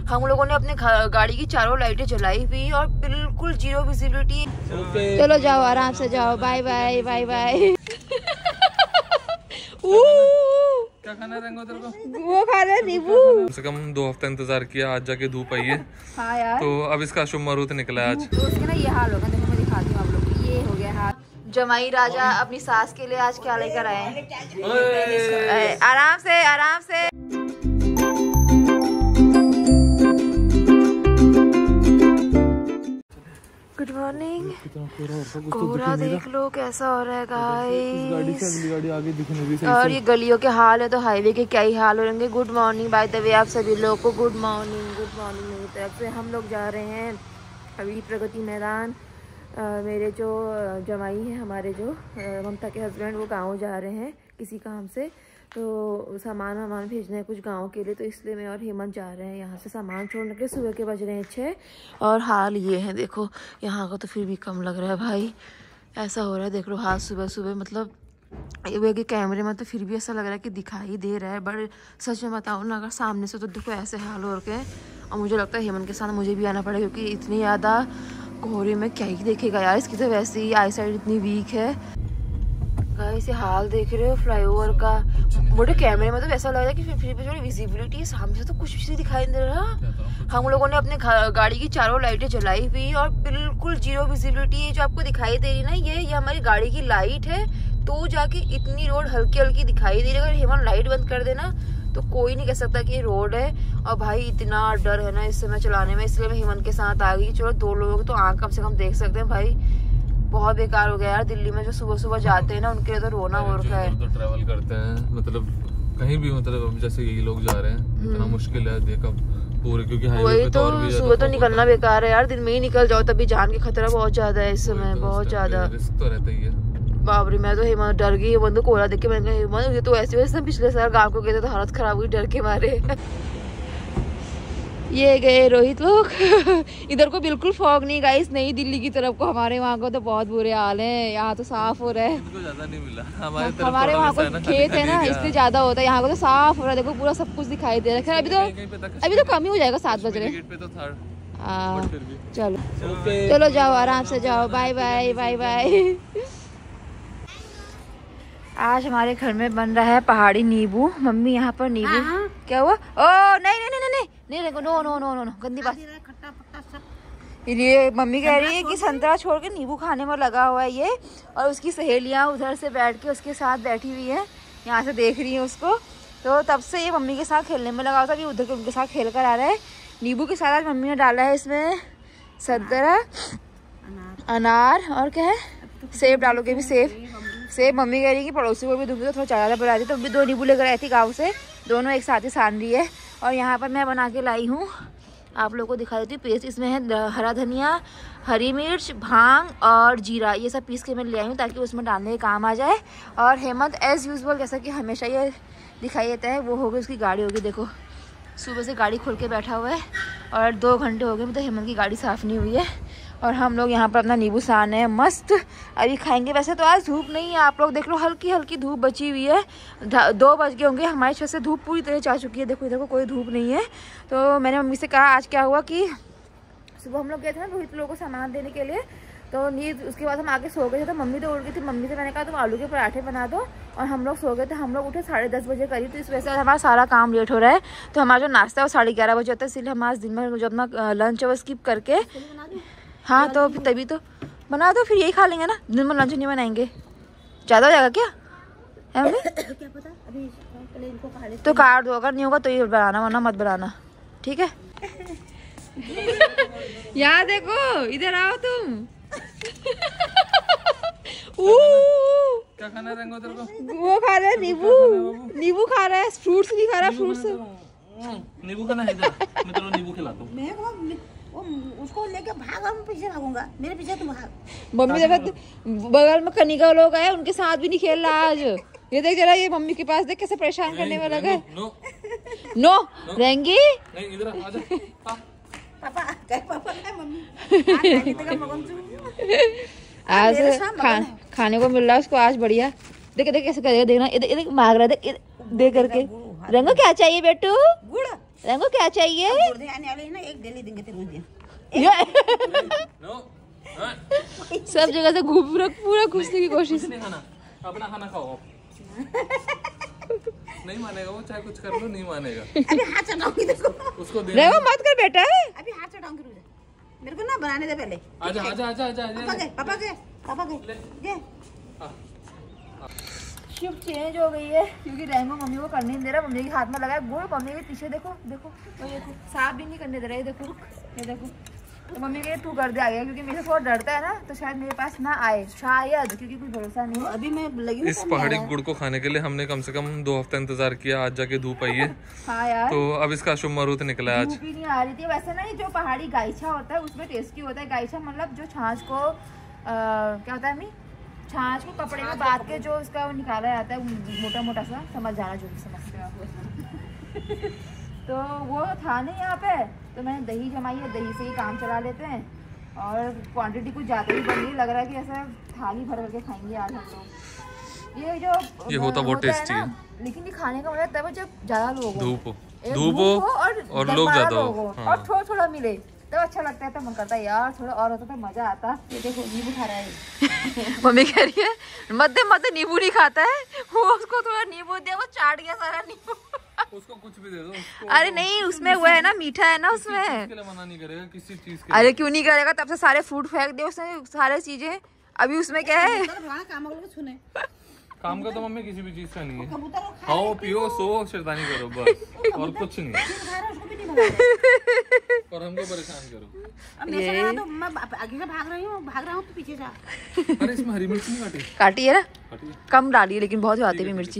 हम लोगों ने अपने गाड़ी की चारों लाइटें जलाई हुई और बिल्कुल जीरो विजिबिलिटी। चलो जाओ, आराम से जाओ, बाय बाय बाय बाय। क्या खाना है तेरे को? वो खा रहे नींबू। कम से कम 2 हफ्ता इंतजार किया, आज जाके धूप आई है। हाँ यार। तो अब इसका शुभ मुहूर्त निकला है आज। तो उसके ना ये हाल होगा, देखो मैं दिखाती हूँ आप लोग को। ये हो गया हाल। जमाई राजा अपनी सास के लिए आज क्या लेकर आए हैं? आराम से आराम से। Good morning. कोहरा देख लो कैसा हो रहा है गाइस। गाड़ी से अगली गाड़ी आगे दिखने भी और ये गलियों के हाल है तो हाईवे के क्या ही हाल हो रहेंगे। Good morning by the way आप सभी लोगों को। गुड मॉर्निंग मेरी तरफ से। हम लोग जा रहे हैं अभी प्रगति मैदान। मेरे जो जमाई हैं, हमारे जो ममता के हस्बैंड, वो गाँव जा रहे हैं किसी काम से। तो सामान वामान भेजना है कुछ गांव के लिए, तो इसलिए मैं और हेमंत जा रहे हैं यहाँ से सामान छोड़ने के। सुबह के बज रहे हैं 6 और हाल ये है देखो। यहाँ का तो फिर भी कम लग रहा है भाई, ऐसा हो रहा है देख लो हाल सुबह सुबह। मतलब ये कैमरे में तो फिर भी ऐसा लग रहा है कि दिखाई दे रहा है, बट सच में बताऊँ ना, अगर सामने से तो देखो ऐसे हाल हो रखे हैं। और मुझे लगता है हेमंत के साथ मुझे भी आना पड़ेगा, क्योंकि इतनी ज़्यादा कोहरे में क्या ही देखेगा यार। इसकी तो वैसे ही आई साइड इतनी वीक है। गाइस ये हाल देख रहे हो फ्लाईओवर का। मोटे कैमरे में तो ऐसा लग रहा है कि फिर भी थोड़ी विजिबिलिटी है, सामने से तो कुछ भी दिखाई नहीं दे रहा। हम लोगों ने अपने गाड़ी की चारों लाइटें जलाई हुई और बिल्कुल जीरो विजिबिलिटी है। जो आपको दिखाई दे रही है ना, ये हमारी गाड़ी की लाइट है, तो जाके इतनी रोड हल्की हल्की दिखाई दे रही है। अगर हेमंत लाइट बंद कर देना तो कोई नहीं कह सकता कि ये रोड है। और भाई इतना डर है ना इस समय चलाने में, इसलिए मैं हेमंत के साथ आ गई। चलो 2 लोगों की तो आँख कम से कम देख सकते हैं भाई। बहुत बेकार हो गया यार। दिल्ली में जो सुबह सुबह जाते हैं ना, उनके लिए तो रोना हो रखा है। तो ट्रैवल करते हैं मतलब कहीं भी, मतलब जैसे यही लोग जा रहे हैं, इतना मुश्किल है देखो पूरे, क्योंकि वही तो सुबह तो निकलना बेकार है यार। दिन में ही निकल जाओ तभी जान के खतरा बहुत ज्यादा है इस समय, बहुत ज्यादा रिस्क तो रहता ही है। बाप रे, मैं तो हेमंत डर गई। हेमंत को कोहरा देख के मैंने कहा हेमंत ये तो ऐसे वैसे पिछले साल गाँव को गए थे तो हालत खराब हुई डर के मारे। ये गए रोहित लोग। इधर को बिल्कुल फॉग नहीं गाइस, नई दिल्ली की तरफ को। हमारे वहाँ को तो बहुत बुरे हाल है। यहाँ तो साफ हो रहा है। इनको ज्यादा नहीं मिला, हमारे वहाँ को खेत है ना, इसलिए ज्यादा होता है। यहाँ को तो साफ हो रहा है, देखो पूरा सब कुछ दिखाई दे रहा है। अभी तो कम ही हो जाएगा, 7 बज रहे। चलो जाओ, आराम से जाओ, बाय बाय बाय बाय। आज हमारे घर में बन रहा है पहाड़ी नींबू। मम्मी यहाँ पर नींबू क्या हुआ? ओ नहीं नहीं नहीं नहीं नहीं देखो, no no no no no, गंदी बात। ये मम्मी कह रही है कि संतरा छोड़ के नींबू खाने में लगा हुआ है ये। और उसकी सहेलियाँ उधर से बैठ के उसके साथ बैठी हुई है, यहाँ से देख रही है उसको। तो तब से ये मम्मी के साथ खेलने में लगा हुआ था, कि उधर के उनके साथ खेल कर आ रहा है। नींबू के साथ आज मम्मी ने डाला है इसमें संतरा, अनार और क्या है, सेब डालोगे भी। सेब मम्मी कह रही है कि पड़ोसी को भी दूंगी तो थोड़ा ज़्यादा बना दी। तो अभी 2 नींबू लेकर आई थी गाँव से, दोनों एक साथ ही सान रही है। और यहाँ पर मैं बना के लाई हूँ, आप लोगों को दिखा देती हूँ। पेस्ट इसमें है हरा धनिया, हरी मिर्च, भांग और जीरा, ये सब पीस के मैं ले आई हूँ ताकि उसमें डालने के काम आ जाए। और हेमंत एज़ यूजुअल जैसा कि हमेशा ये दिखाई देता है, वो होगी उसकी गाड़ी होगी। देखो सुबह से गाड़ी खोल के बैठा हुआ है और 2 घंटे हो गए मतलब हेमंत की गाड़ी साफ़ नहीं हुई है। और हम लोग यहाँ पर अपना नींबू साने हैं मस्त, अभी खाएंगे। वैसे तो आज धूप नहीं है, आप लोग देख लो हल्की हल्की धूप बची हुई है। 2 बज गए होंगे, हमारे छत से धूप पूरी तरह जा चुकी है। देखो इधर को कोई धूप नहीं है। तो मैंने मम्मी से कहा आज क्या हुआ कि सुबह हम लोग गए थे ना रोहित लोगों को सामान देने के लिए, तो नींद उसके बाद हम आके सो गए थे। तो मम्मी तो उठ गई थी, मम्मी से मैंने कहा तुम आलू के पराठे बना दो, और हम लोग सो गए थे। हम लोग उठे 10:30 बजे करीब, तो इस वजह से हमारा सारा काम लेट हो रहा है। तो हमारा जो नाश्ता है वो 11:30 बजे होता है, इसलिए हम आज दिन में जो अपना लंच है वो स्किप करके, हाँ तो तभी तो बना दो, फिर यही खा लेंगे ना, दिन में लंच नहीं बनाएंगे। ज़्यादा हो जाएगा क्या है मम्मी? क्या पता, अभी पहले इनको खा लेते। तो काट दो, अगर नहीं होगा तो ये बनाना, वरना मत बनाना, ठीक है? यहाँ देखो, इधर आओ तुम। क्या खाना है तेरे को? वो खा रहा है नींबू खा रहा है, फ्रूट्स नहीं खा रहा, फ्रूट्स। नींबू खाना है, मैं तेरे नींबू खिलाता हूँ। उसको लेके भाग, हम पीछे भागूंगा, मेरे पीछे तुम भाग। मम्मी देखो बगल में कनिका लोग आए, उनके साथ भी नहीं खेल रहा आज। ये देख जरा, ये मम्मी के पास देख कैसे परेशान करने में लगा है। नो रहेंगी नहीं, इधर आ जा। पापा मम्मी आज खाने को मिल रहा है उसको आज, बढ़िया। देख कैसे करेगा, देखना इधर मांग रहा है, देख करके। रंगो क्या चाहिए बेटू? गुड़ रेंगो क्या चाहिए? आने वाले है ना, एक डेली देंगे तेरे मुझे। सब जगह से घूम पूरा घुसने की कोशिश। अपना खाना खाओ। नहीं मानेगा वो, चाहे कुछ कर लो नहीं मानेगा। अभी हाथ चढ़ाऊंगी देखो। उसको दे रेंगो मत कर बेटा। अभी हाथ चढ़ाऊंगी, रुक जा। मेरे को ना बनाने दे पहले। आजा आजा आजा आजा। पापा के ये शिफ्ट चेंज हो गई है क्योंकि रेंगो मम्मी को करने नहीं दे रहा। मम्मी के हाथ में लगा है गुड़, मम्मी के पीछे देखो देखो वो देखो साफ भी नहीं करने दे रहा है। देखो ये देखो, तो मम्मी के तू कर दे आ गया क्योंकि मेरे से बहुत डरता है ना, तो शायद मेरे पास ना आए, शायद, क्योंकि कोई भरोसा नहीं है। अभी मैं लगी हूँ इस पहाड़ी गुड़ को खाने के लिए हमने कम से कम 2 हफ्ते इंतजार किया। आज जाके धूप आई है। हाँ यार, तो अब इसका शुभ मुहूर्त निकला है आज। धूप ही नहीं आ रही थी। वैसे ना ये जो पहाड़ी गाइछा होता है उसमें टेस्टी होता है। गाइछा मतलब जो छाछ को क्या होता है अम्मी, छाछ को कपड़े में बांध के जो उसका वो निकाला जाता है मोटा मोटा सा, समझ जाना जो भी समझते हो आप। तो वो था नहीं यहाँ पे, तो मैंने दही जमाई है, दही से ही काम चला लेते हैं। और क्वांटिटी कुछ ज़्यादा ही बन रही, लग रहा है कि ऐसा थाली भर करके खाएंगे आज हम लोग। ये जो होता बहुत टेस्टी है, लेकिन ये खाने का मजा तब जब ज़्यादा लोग हो, धूप धूप हो और लोग ज्यादा हो, और थोड़ा थोड़ा मिले तो अच्छा लगता है। तो मन करता है यार थोड़ा और होता तो मजा आता। ये देखो नींबू खा रहा है। मम्मी कह रही है मध्य नींबू नहीं खाता है वो, उसको थोड़ा नींबू दिया वो चाट गया सारा नींबू। उसको कुछ भी दे दो उसको। अरे नहीं उसमें वो है ना, मीठा है ना उसमें। के लिए मना नहीं करेगा किसी चीज के। अरे क्यों नहीं करेगा, तब से सारे फूड फेंक दे उसने, सारे चीजें। अभी उसमें क्या है, काम का तो मम्मी किसी भी चीज का नहीं है। खाओ पियो सो शैतानी करो बस, और कुछ नहीं। और हमको परेशान करो। अब मैं तो मैं आगे से भाग रहा हूँ तो पीछे जा। अरे इसमें हरी मिर्च नहीं काटी? काटी है ना, कम डाली है लेकिन बहुत जाती भी मिर्ची।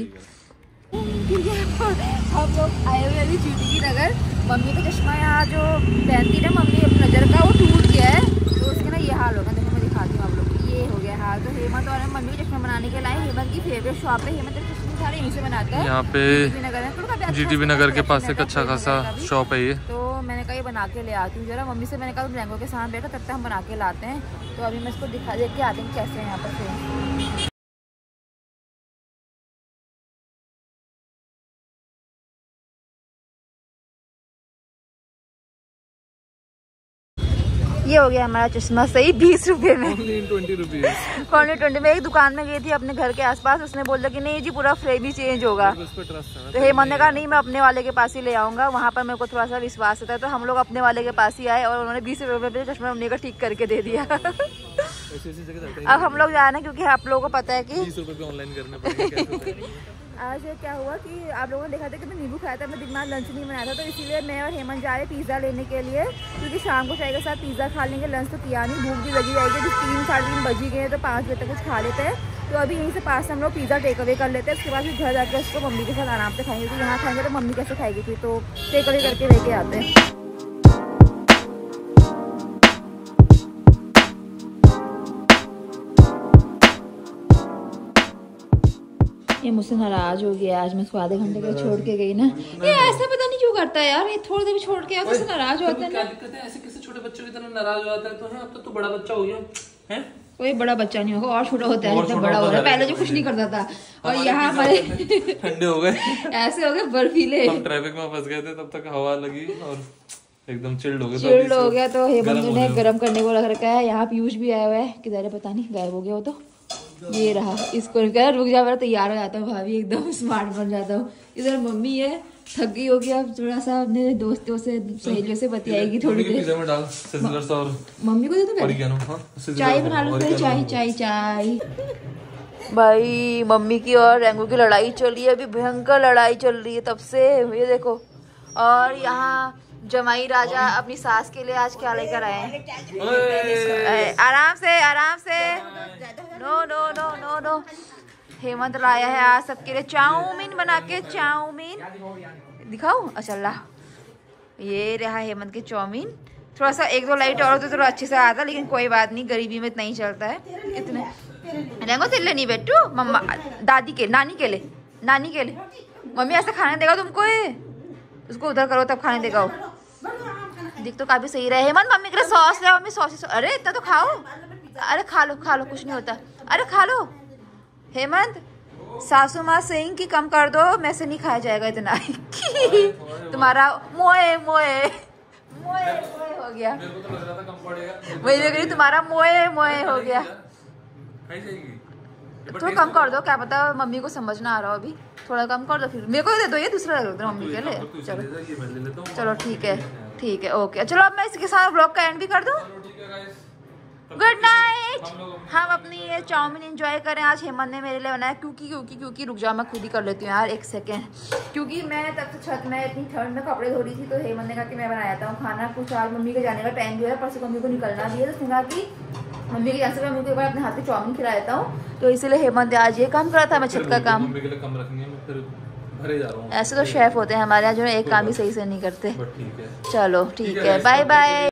हम लोग आए हुए अभी जीटी नगर। मम्मी का चश्मा यहाँ जो पहनती है मम्मी अपनी नज़र का, वो टूट गया है, तो उसके ना ये हाल होगा। देखो मैं दिखाती हूँ आप लोग, ये हो गया हाल। तो हेमंत और मम्मी के चश्मा बनाने के लाए। हेमंत की फेवरेट शॉप है, हेमंत चश्मे सारे यहीं से बनाता है। यहाँ पे जीटीबी नगर के पास एक अच्छा खासा शॉप है ये। तो मैंने कहा ये बना के ले आती हूँ जरा। मम्मी से मैंने कहा तुम रेंगो के साथ बैठो, तब तक हम बना के लाते हैं। तो अभी मैं इसको दिखा देख के आते हैं कैसे है यहाँ पर से। ये हो गया हमारा चश्मा सही 20 रुपए में। Only 20 rupees। Only 20 में। एक दुकान में गई थी अपने घर के आसपास, उसने बोला कि नहीं जी पूरा फ्रेम ही चेंज होगा। तो हेमंत ने कहा नहीं मैं अपने वाले के पास ही ले आऊंगा, वहाँ पर मेरे को थोड़ा सा विश्वास होता है। तो हम लोग अपने वाले के पास ही आए और उन्होंने 20 रुपए में चश्मा मम्मी का ठीक करके दे दिया। अब हम लोग जा रहे हैं क्योंकि आप लोगों को पता है कि 20 रुपए पे ऑनलाइन करने पड़ेंगे। आज क्या हुआ कि आप लोगों ने देखा था कि मैं नींबू खाया था, मैं दिन में लंच नहीं बनाया था, तो इसीलिए मैं और हेमंत जा रहे पिज़्ज़ा लेने के लिए, क्योंकि शाम को चाय के साथ पिज़्ज़ा खा लेंगे। लंच तो किया नहीं, भूख भी लगी जाएगी। अभी 3 साढ़े 3 बज गए हैं, तो 5 बजे तक कुछ खा लेते हैं। तो अभी यहीं से पास से हम लोग पिज़्ज़ा टेक अवे कर लेते हैं। उसके बाद फिर घर जाकर उसको मम्मी के साथ आराम से खाएंगे, क्योंकि यहाँ खाएंगे तो मम्मी कैसे खाएगी फिर, तो टेक अवे करके लेके आते हैं। ये मुझसे नाराज हो गया आज, मैं उसको आधे घंटे के छोड़ के गई ना। ये ऐसा पता नहीं क्यों करता है यार, ये थोड़ी देर छोड़ के ऐसे नाराज हो जाता है। क्या दिक्कत है, ऐसे किसी छोटे बच्चे की तरह नाराज हो जाता है? तो है अब तो बड़ा बच्चा हो गया है। कोई बड़ा बच्चा नहीं होगा, और छोटा होता है जितना बड़ा हो रहा है। पहले जो कुछ नहीं करता था, और यहाँ हमारे ठंडे हो गए, ऐसे हो गए बर्फीले। हम ट्रैफिक में फंस गए थे, तब तक हवा लगी और एकदम चिल्ड हो गया। चिल्ड हो गया तो हेमंत ने गर्म करने को रख रखा है। यहाँ पीयूष भी आया हुआ है, किधर है पता नहीं, गायब हो गया वो तो। ये रहा, इसको कह रुक जा, मेरा तैयार हो जाता हूँ भाभी, एकदम स्मार्ट बन जाता हूँ। इधर मम्मी है, थक गई होगी, अब थोड़ा सा अपने दोस्तों से सहेलियों से बतियाएगी थोड़ी देर। पिज़्ज़ा में डाल सिज़लर्स और मम्मी को दे दो चाय बना लो, चाय चाय चाय। भाई मम्मी की और रेंगू की लड़ाई चल रही है, अभी भयंकर लड़ाई चल रही है तब से। ये देखो, और यहाँ जमाई राजा अपनी सास के लिए आज क्या लेकर आए हैं। आराम से आराम से, no no no no no. Hemant लाया है आज सबके लिए चाउमीन बना के, चाउमीन दिखाओ। अच्छा ला, ये रहा हेमंत के चाउमीन। थोड़ा सा 1-2 लाइट और तो थोड़ा अच्छे से आता, लेकिन कोई बात नहीं, गरीबी में इतना ही चलता है। इतने रेंगो तिल्ले नहीं बेटू, मम्मा दादी के नानी के लिए, नानी के लिए। मम्मी ऐसा खाने देगा तुमको, ये उसको उधर करो तब खाने देगा। दिख तो काफी सही रहे। हेमंत मम्मी के लिए सॉस ले, मम्मी सॉस। अरे इतना तो खाओ, अरे खा लो कुछ नहीं होता, अरे खा लो हेमंत। सासू माँ सिंह की कम कर दो, मैं से नहीं खाया जाएगा इतना। तुम्हारा मोए मोए मोए मोए हो गया। मेरे को तो लग रहा था कम पड़ेगा। वही लग रही, तुम्हारा मोए मोए हो गया। खाई जाएगी। थोड़ा कम कर दो, क्या पता मम्मी को समझ ना आ रहा हो अभी, थोड़ा कम कर दो। फिर मेरे को दे दो, ये दूसरा रख दो मम्मी के लिए। चलो ठीक है ओके। चलो अब मैं इसके साथ ब्लॉग का एंड भी कर दूँ। Good night. हम अपनी ये चाउमीन एंजॉय करें। आज हेमंत ने मेरे लिए बनाया, क्योंकि रुक जाओ मैं खुद ही कर लेती हूँ यार, एक सेकेंड। क्योंकि मैं तब से छत में इतनी ठंड में कपड़े धो रही थी, तो हेमंत ने कहा कि मैं बनाता हूँ खाना। कुछ आज मम्मी के जाने का टाइम भी है, परसों मम्मी को निकलना भी है, तो उसने कहा कि मम्मी के यहाँ से मम्मी को एक बार अपने हाथ की चाउमीन खिला देता हूँ। तो इसीलिए हेमंत आज ये काम करा था, मैं छत का काम। ऐसे तो शेफ होते हैं हमारे यहाँ जो एक काम भी सही से नहीं करते। चलो ठीक है, बाय बाय।